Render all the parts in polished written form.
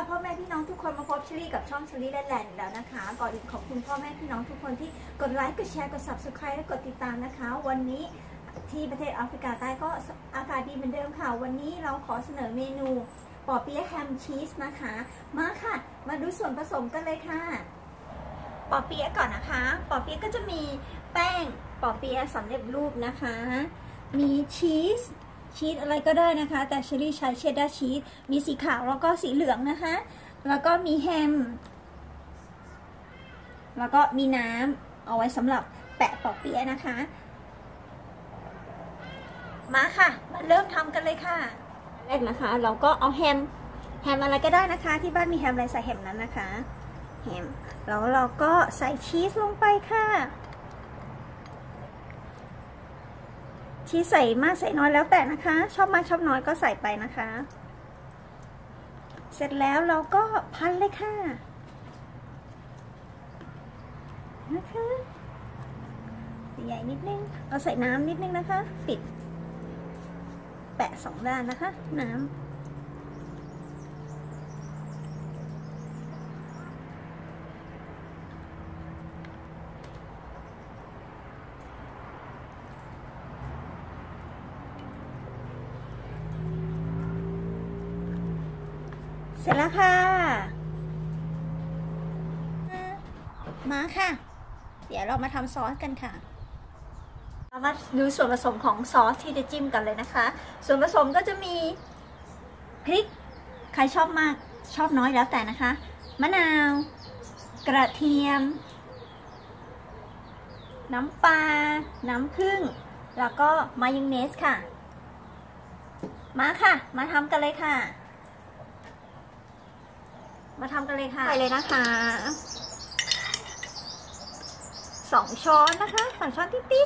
พ่อแม่พี่น้องทุกคนมาพบเชอรี่กับช่องเชอรี่และแลนด์แล้วนะคะก่อนอื่นขอบคุณพ่อแม่พี่น้องทุกคนที่กดไลค์กดแชร์กด Subscribe และกดติดตามนะคะวันนี้ที่ประเทศแอฟริกาใต้ก็อากาศดีเหมือนเดิมค่ะวันนี้เราขอเสนอเมนูปอเปี๊ยะแฮมชีสนะคะมาค่ะมาดูส่วนผสมกันเลยค่ะปอเปี๊ยะก่อนนะคะปอเปี๊ยะก็จะมีแป้งปอเปี๊ยะสำเร็จรูปนะคะมีชีสอะไรก็ได้นะคะแต่เชอรี่ใช้เชดดาร์ชีสมีสีขาวแล้วก็สีเหลืองนะคะแล้วก็มีแฮมแล้วก็มีน้ำเอาไว้สำหรับแปะปอเปี๊ยะนะคะมาค่ะมาเริ่มทำกันเลยค่ะแรกนะคะเราก็เอาแฮมอะไรก็ได้นะคะที่บ้านมีแฮมอะไรใส่แฮมนั้นนะคะแฮมแล้วเราก็ใส่ชีสลงไปค่ะชีสใส่มากใส่น้อยแล้วแต่นะคะชอบมากชอบน้อยก็ใส่ไปนะคะเสร็จแล้วเราก็พันเลยค่ะนะคะใหญ่นิดนึงเราใส่น้ำนิดนึงนะคะปิดแปะสองด้านนะคะน้ำเสร็จแล้วค่ะมาค่ะเดี๋ยวเรามาทำซอสกันค่ะเรามาดูส่วนผสมของซอสที่จะจิ้มกันเลยนะคะส่วนผสมก็จะมีพริกใครชอบมากชอบน้อยแล้วแต่นะคะมะนาวกระเทียมน้ำปลาน้ำผึ้งแล้วก็มายองเนสค่ะมาค่ะมาทำกันเลยค่ะใส่เลยนะคะ2 ช้อนนะคะ2 ช้อนติ๊ด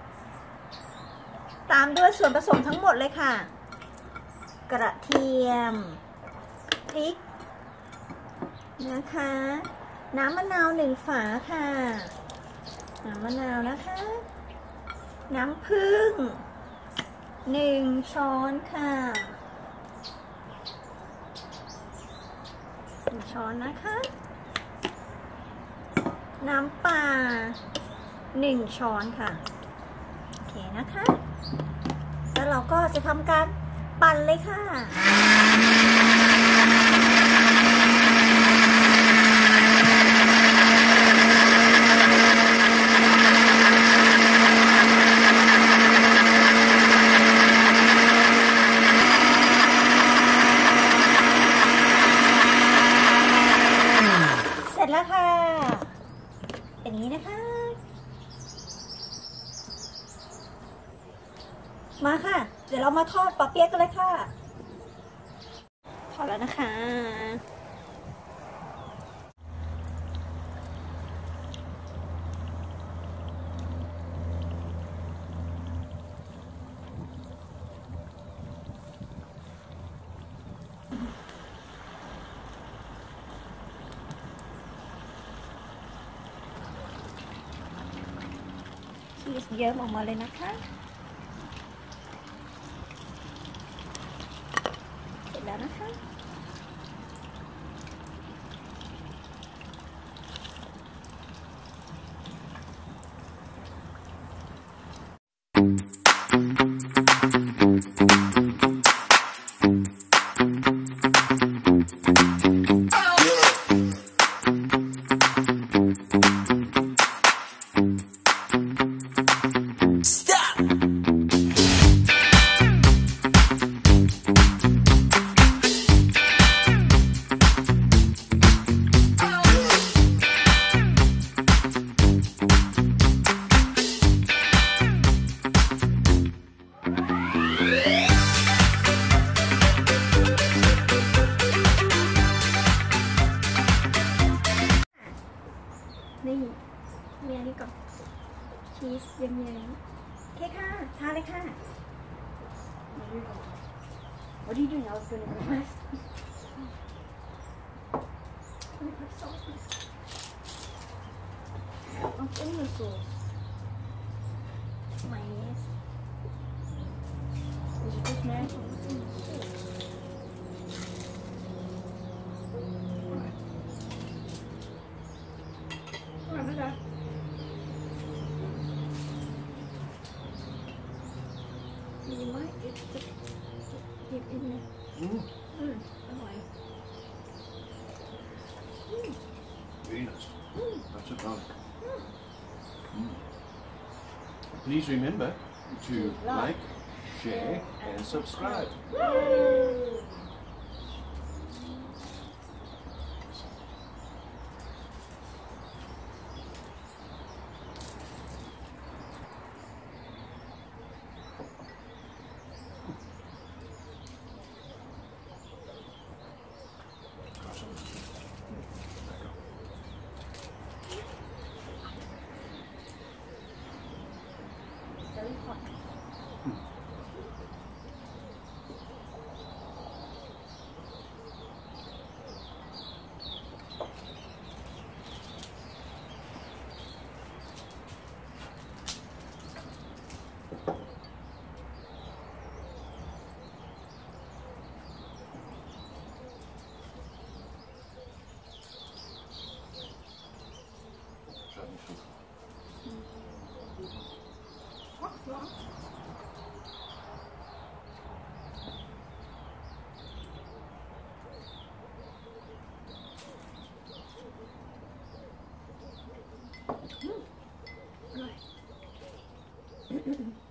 ๆตามด้วยส่วนผสมทั้งหมดเลยค่ะกระเทียมพริกนะคะน้ำมะนาว1 ฝาค่ะน้ำมะนาวนะคะน้ำผึ้ง1 ช้อนค่ะ1 ช้อนนะคะน้ำปลา1 ช้อนค่ะโอเคนะคะแล้วเราก็จะทำการปั่นเลยค่ะเสร็จแล้วค่ะอย่างนี้นะคะมาค่ะเดี๋ยวเรามาทอดปอเปี๊ยะกันเลยค่ะทอดแล้วนะคะชีสเยอะออกมาเลยนะคะเสร็จแล้วนะคะนี่เมียนี่ก่อนชีสเย็นๆโอเคค่ะทานเลยค่ะ What are you doing? I was going to go first. Let me put sauce in. What's in the sauce? Mayonnaise. Is it just mayonnaise? You might just dip in there. Alright. Very nice. That's a garlic. Please remember to like, share, and subscribe. Very hot. Hot. Right.